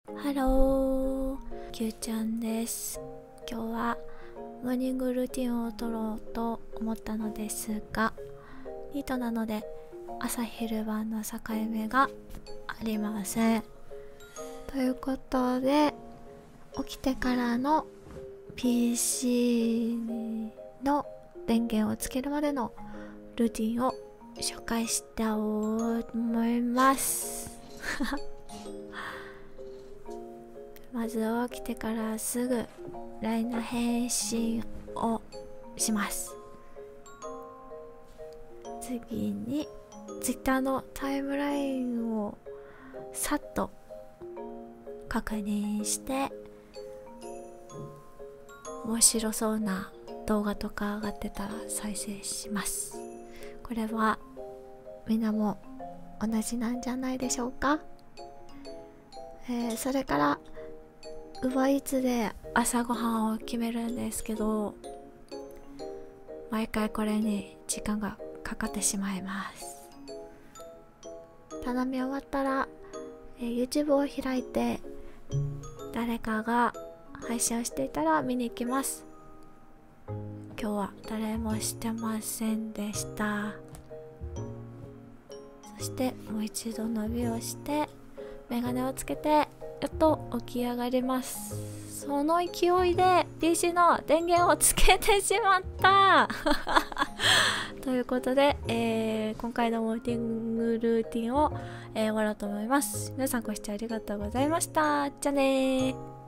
ハロー、きゅうちゃんです。今日はモーニングルーティンを撮ろうと思ったのですが、ニートなので朝昼晩の境目がありません。ということで、起きてからの PC の電源をつけるまでのルーティンを紹介したと思いますまず起きてからすぐ LINE の返信をします。次に Twitter のタイムラインをさっと確認して、面白そうな動画とか上がってたら再生します。これはみんなも同じなんじゃないでしょうか。それからUber Eatsで朝ごはんを決めるんですけど、毎回これに時間がかかってしまいます。頼み終わったら、YouTube を開いて誰かが配信をしていたら見に行きます。今日は誰もしてませんでした。そしてもう一度伸びをしてメガネをつけてやっと起き上がります。その勢いで PC の電源をつけてしまったということで、今回のモーニングルーティンを、終わろうと思います。皆さんご視聴ありがとうございました。じゃあねー。